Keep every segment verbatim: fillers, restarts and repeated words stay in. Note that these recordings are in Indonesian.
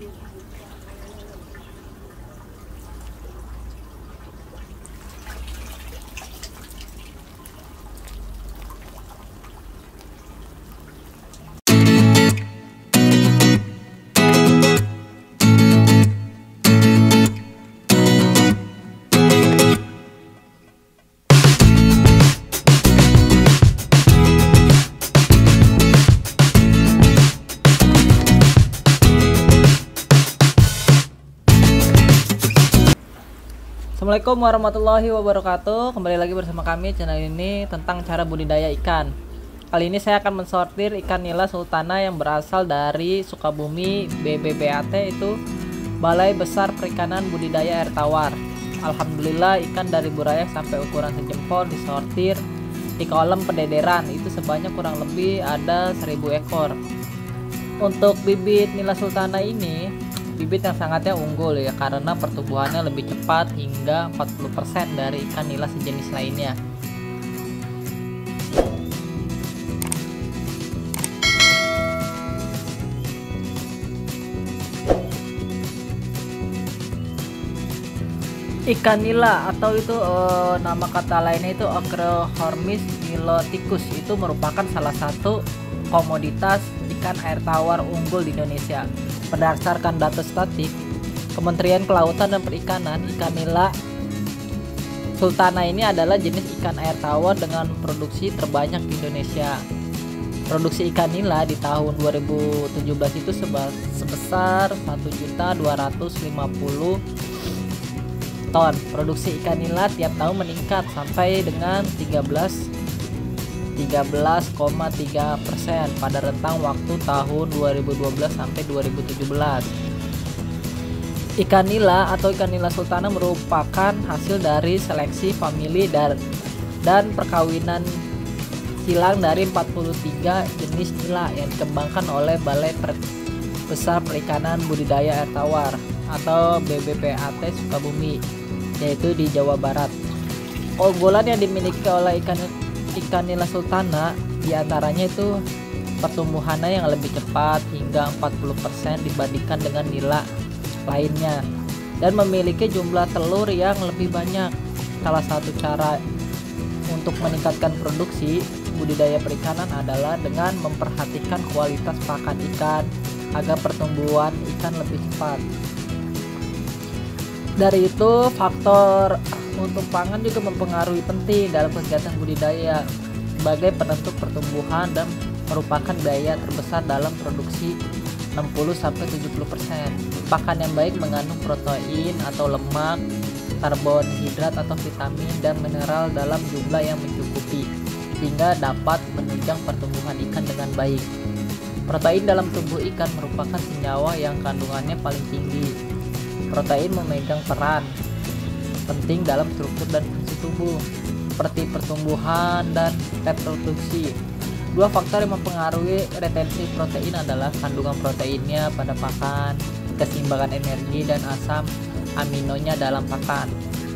Assalamualaikum warahmatullahi wabarakatuh. Kembali lagi bersama kami channel ini tentang cara budidaya ikan. Kali ini saya akan mensortir ikan nila sultana yang berasal dari Sukabumi B B B A T, itu Balai Besar Perikanan Budidaya Air Tawar. Alhamdulillah ikan dari buraya sampai ukuran sejempol disortir di kolam pendederan, itu sebanyak kurang lebih ada seribu ekor. Untuk bibit nila sultana ini bibit yang sangatnya unggul ya, karena pertumbuhannya lebih cepat hingga empat puluh persen dari ikan nila sejenis lainnya. Ikan nila atau itu eh, nama kata lainnya itu Ochrochormis niloticus, itu merupakan salah satu komoditas ikan air tawar unggul di Indonesia. Berdasarkan data statistik Kementerian Kelautan dan Perikanan, ikan nila sultana ini adalah jenis ikan air tawar dengan produksi terbanyak di Indonesia. Produksi ikan nila di tahun dua ribu tujuh belas itu sebesar satu juta dua ratus lima puluh ton. Produksi ikan nila tiap tahun meningkat sampai dengan tiga belas koma tiga persen pada rentang waktu tahun dua ribu dua belas sampai dua ribu tujuh belas. Ikan nila atau ikan nila sultana merupakan hasil dari seleksi famili dan, dan perkawinan silang dari empat puluh tiga jenis nila yang dikembangkan oleh Balai Besar Perikanan Budidaya Air Tawar atau B B P A T Sukabumi, yaitu di Jawa Barat. Keunggulan yang dimiliki oleh ikan ikan nila sultana diantaranya itu pertumbuhannya yang lebih cepat hingga empat puluh persen dibandingkan dengan nila lainnya, dan memiliki jumlah telur yang lebih banyak. Salah satu cara untuk meningkatkan produksi budidaya perikanan adalah dengan memperhatikan kualitas pakan ikan agar pertumbuhan ikan lebih cepat. Dari itu, faktor untuk pangan juga mempengaruhi penting dalam kegiatan budidaya sebagai penentu pertumbuhan dan merupakan biaya terbesar dalam produksi enam puluh sampai tujuh puluh persen. Pakan yang baik mengandung protein atau lemak, karbohidrat atau vitamin dan mineral dalam jumlah yang mencukupi sehingga dapat menunjang pertumbuhan ikan dengan baik. Protein dalam tubuh ikan merupakan senyawa yang kandungannya paling tinggi. Protein memegang peran penting dalam struktur dan fungsi tubuh seperti pertumbuhan dan reproduksi. Dua faktor yang mempengaruhi retensi protein adalah kandungan proteinnya pada pakan, keseimbangan energi, dan asam aminonya dalam pakan.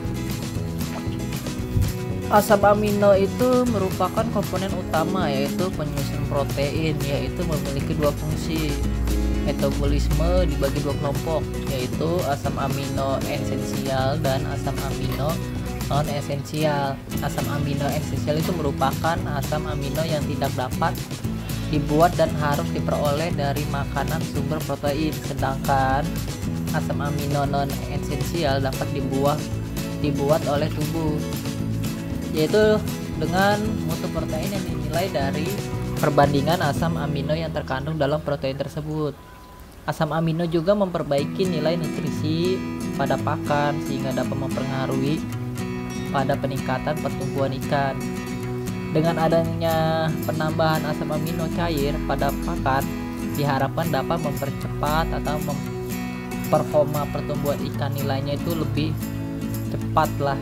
Asam amino itu merupakan komponen utama yaitu penyusun protein, yaitu memiliki dua fungsi. Metabolisme dibagi dua kelompok, yaitu asam amino esensial dan asam amino non esensial. Asam amino esensial itu merupakan asam amino yang tidak dapat dibuat dan harus diperoleh dari makanan sumber protein, sedangkan asam amino non esensial dapat dibuat dibuat oleh tubuh, yaitu dengan mutu protein yang dinilai dari perbandingan asam amino yang terkandung dalam protein tersebut. Asam amino juga memperbaiki nilai nutrisi pada pakan sehingga dapat mempengaruhi pada peningkatan pertumbuhan ikan. Dengan adanya penambahan asam amino cair pada pakan diharapkan dapat mempercepat atau memperforma pertumbuhan ikan nilainya itu lebih cepat lah.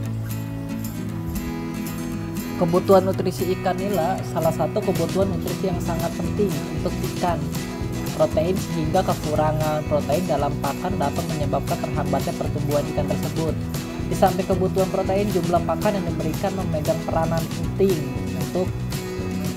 Kebutuhan nutrisi ikan nila salah satu kebutuhan nutrisi yang sangat penting untuk ikan. Protein sehingga kekurangan protein dalam pakan dapat menyebabkan terhambatnya pertumbuhan ikan tersebut. Di samping kebutuhan protein, jumlah pakan yang diberikan memegang peranan penting untuk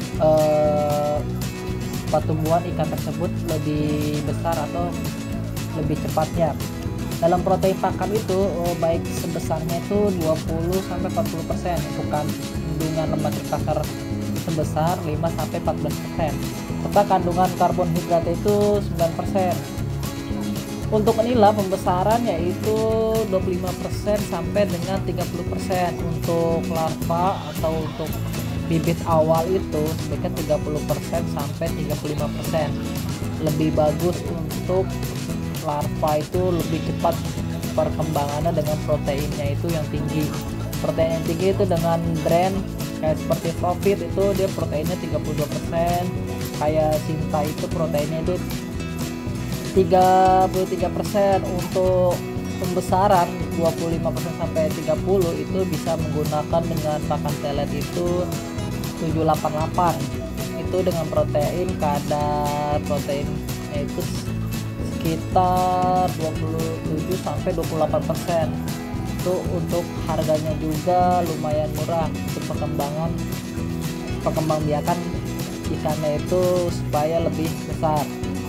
uh, pertumbuhan ikan tersebut lebih besar atau lebih cepatnya. Dalam protein pakan itu oh, baik sebesarnya itu dua puluh sampai empat puluh persen untuk kandungan lemak kasar sebesar lima sampai empat belas persen serta kandungan karbohidrat itu sembilan persen. Untuk nilai pembesaran yaitu dua puluh lima persen sampai dengan tiga puluh persen. Untuk larva atau untuk bibit awal itu sebaiknya tiga puluh persen sampai tiga puluh lima persen. Lebih bagus untuk larva itu lebih cepat perkembangannya dengan proteinnya itu yang tinggi. Protein yang tinggi itu dengan brand kayak seperti Profit itu dia proteinnya tiga puluh dua persen, kayak Sinta itu proteinnya itu tiga puluh tiga persen. Untuk pembesaran dua puluh lima persen sampai tiga puluh itu bisa menggunakan dengan pakan telet itu tujuh delapan delapan itu dengan protein kadar proteinnya itu sekitar dua puluh tujuh sampai dua puluh delapan persen. Itu untuk harganya juga lumayan murah untuk perkembangan perkembangbiakan ikannya itu supaya lebih besar.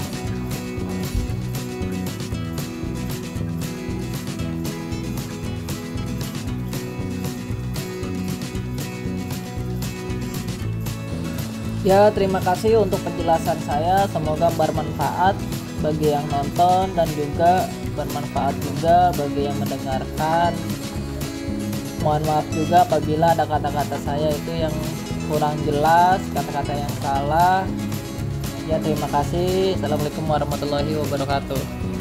Ya, terima kasih untuk penjelasan saya, semoga bermanfaat bagi yang nonton dan juga bermanfaat juga bagi yang mendengarkan. Mohon maaf juga apabila ada kata-kata saya itu yang kurang jelas, kata-kata yang salah. Ya, terima kasih. Assalamualaikum warahmatullahi wabarakatuh.